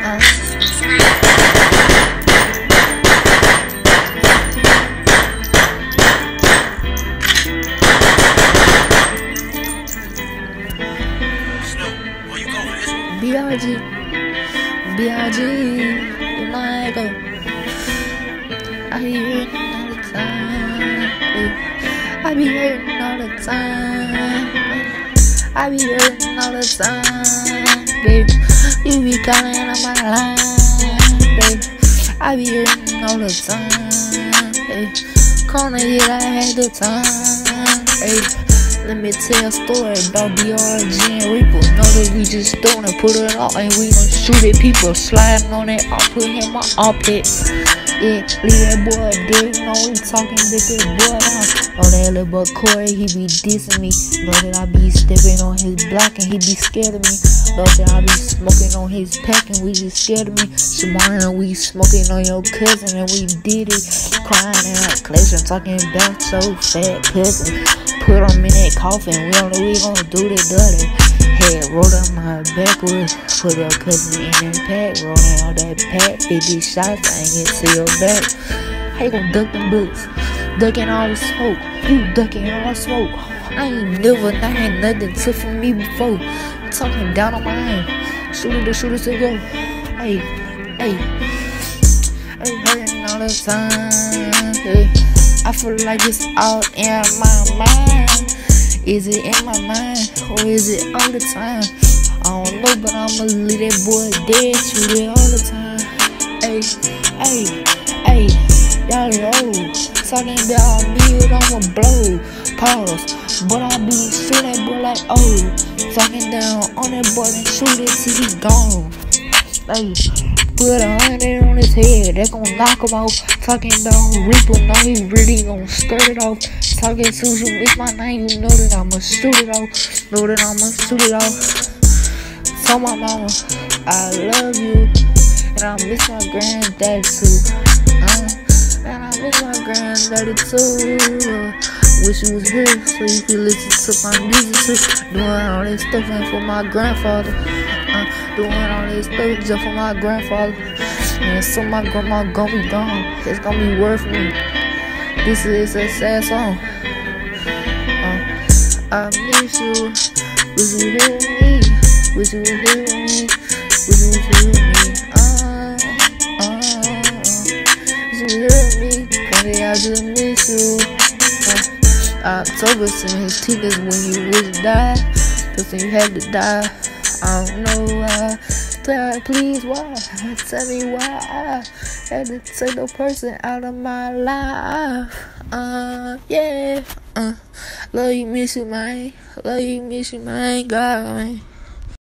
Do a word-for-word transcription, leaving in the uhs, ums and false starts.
B R G, B R G, you know I go. I be hurting all the time. I be hurting all the time. I be hurting all the time, baby. You be calling on my line, baby. I be hurting all the time, baby. Corner hit, I had the time, baby. Let me tell a story about B R G and Reaper. Know that we just throwing it, put it out, and we gon' shoot it. People sliding on it, I'll put him my armpit. Yeah, leave that boy dirty. You know we talking, dick this boy down. Oh, that little boy Corey, he be dissing me. Know that I be stepping on his block and he be scared of me. Know that I be smoking on his pack and we just scared of me. Tomorrow we smoking on your cousin and we did it. Crying in our collection, talking about so fat cousin. Put him in that coffin, we don't know we gon' do the dirty. Head rolled up my backwards, put your cousin in that pack, rolling on that pack, fifty shots, I ain't get to your back. How you gon' duck them bullets? Ducking all the smoke, you ducking all the smoke. I ain't never, I ain't nothing took from me before. Talking down on my name, shooter to shooter to go. Hey, hey, hey, hurting all the time, hey. I feel like it's all in my mind. Is it in my mind or is it all the time? I don't know, but I'ma leave that boy dead, shoot it all the time. Hey, hey, hey, y'all know, talking about me, I'ma blow. Pause, but I be shooting that boy like oh, talking down on that boy and shoot it till he gone. Hey, put a hundred on his head, that gon' knock him out. Talking about Reaper, know he really gon' skirt it off. Talking to you, miss my name, you know that I'ma shoot it off. Know that I'ma shoot it off. Tell my mama, I love you. And I miss my granddaddy too. Uh, and I miss my granddaddy too. Wish you was here so you could listen to my music too. Doing all this stuff ain't for my grandfather. Uh, doing all this stuff just for my grandfather. And so my grandma gon' be gone. It's gon' be worth me. This is a sad song. Uh, I miss you. Wish you hear me. Wish you hear me. Wish you hear me. Uh, uh, uh. Wish you hear me. Cause I just miss you. Uh, October sent his tickets when you wish die. Cause you had to die. I don't know why. God, please, why? Tell me why I had to take the person out of my life. Uh, yeah. Uh, love you, miss you, man. Love you, miss you, man. God, man.